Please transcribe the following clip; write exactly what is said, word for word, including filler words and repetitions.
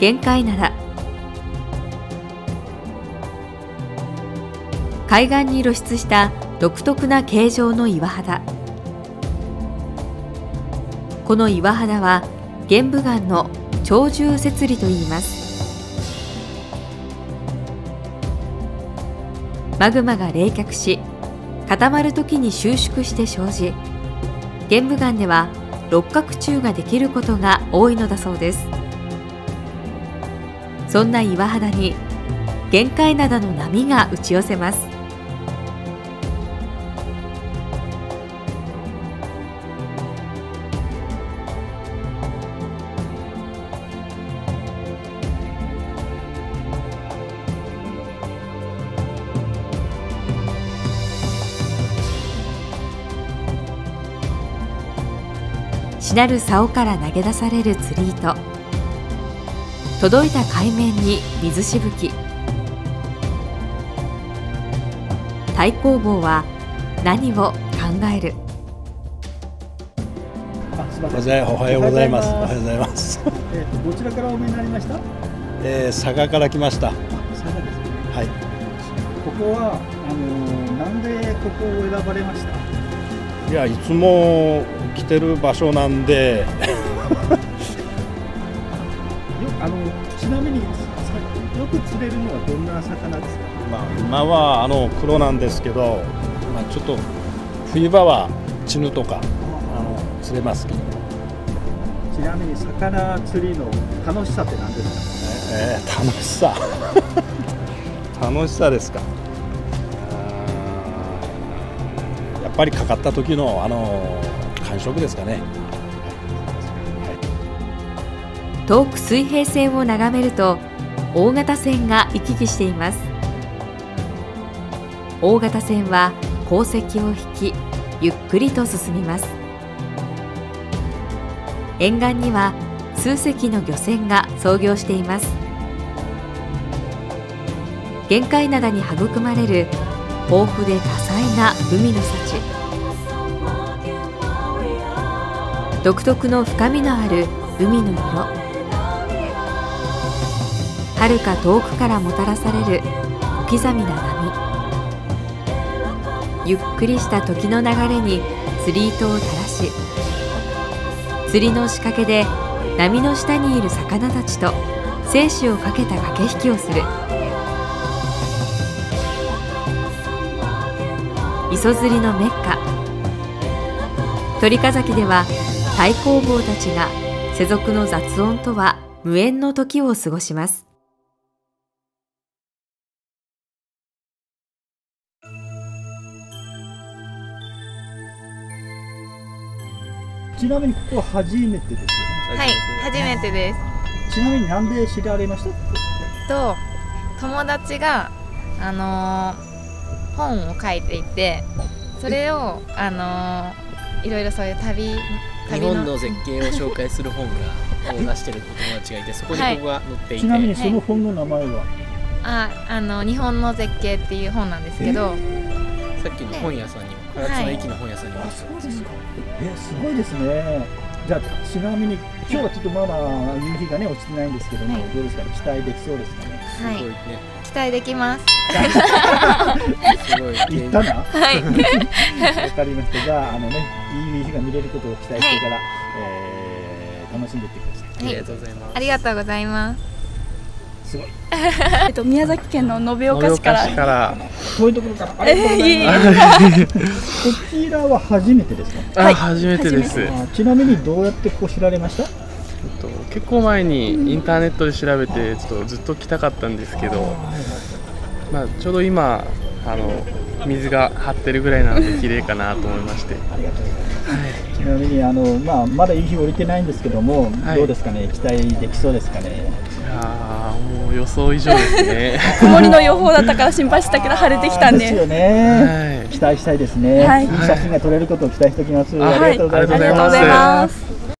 玄界灘。海岸に露出した独特な形状の岩肌。この岩肌は玄武岩の鳥獣節理といいます。マグマが冷却し固まるときに収縮して生じ、玄武岩では六角柱ができることが多いのだそうです。そんな岩肌に玄界灘の波が打ち寄せます。しなる竿から投げ出される釣り糸。届いた海面に水しぶき。太公望は何を考える。 おはようございます。おはようございます。 えっとどちらからお見えになりました？ えー、佐賀から来ました。 佐賀ですね。 はい。 ここはあのなんでここを選ばれました？ いや、いつも来てる場所なんで。よあのちなみによく釣れるのはどんな魚ですか？ まあ今はあの黒なんですけど、まあちょっと冬場はチヌとかあの釣れますけど。 ちなみに魚釣りの楽しさって何ですか？ えー、楽しさ楽しさですか。やっぱりかかった時のあの感触ですかね。 遠く水平線を眺めると大型船が行き来しています。大型船は航跡を引きゆっくりと進みます。沿岸には数隻の漁船が操業しています。玄界灘に育まれる豊富で多彩な海の幸。独特の深みのある海の色。遥か遠くからもたらされる小刻みな波。ゆっくりした時の流れに釣り糸を垂らし、釣りの仕掛けで波の下にいる魚たちと生死をかけた駆け引きをする。磯釣りのメッカ鳥風崎では太公望たちが世俗の雑音とは無縁の時を過ごします。 ちなみにここは初めてですよね。 はい、初めてです。 ちなみになんで知られました？ と友達があのー、本を書いていて、それをあのー、いろいろそういう旅日本の絶景を紹介する本がを出してる友達がいて、そこにここが載っていて、 ちなみにその本の名前は、はい、 ああの日本の絶景っていう本なんですけど、 さっきの本屋さんにも、唐津の駅の本屋さんにも、 はい、あ、そうですか。え、すごいですね。じゃあちなみに今日はちょっとまだ夕日がね落ちてないんですけども、はい、どうですかね、期待できそうですかね。 はい、すごいね、期待できます。 すごい言ったな。 はい。 わかりました。じゃああのね、いい夕日が見れることを期待してから、はい、えー、楽しんでいってください。 はい、 ありがとうございます。 ありがとうございます。 すごい。 えっと宮崎県の延岡市から。 から遠いところから。ありがとうございます。こちらは初めてですか？ はい、初めてです。 ちなみにどうやってこう知られました？ 結構前にインターネットで調べてちょっとずっと来たかったんですけど、まあちょうど今あの水が張ってるぐらいなので綺麗かなと思いまして。 ありがとうございます。はい、ちなみにあのまあまだいい日降りてないんですけども、はい、どうですかね、期待できそうですかね。 いやもう予想以上ですね。 曇りの予報だったから心配したけど晴れてきたんで。 ですよね。はい、期待したいですね。はい、いい写真が撮れることを期待しておきます。 はい、ありがとうございます。